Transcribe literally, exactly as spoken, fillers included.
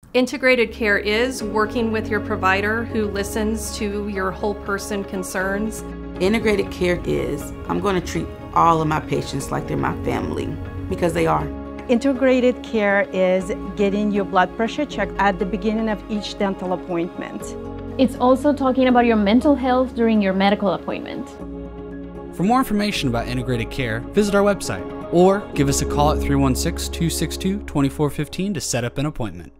Integrated care is working with your provider who listens to your whole person concerns. Integrated care is, I'm going to treat all of my patients like they're my family, because they are. Integrated care is getting your blood pressure checked at the beginning of each dental appointment. It's also talking about your mental health during your medical appointment. For more information about integrated care, visit our website or give us a call at three one six, two six two, two four one five to set up an appointment.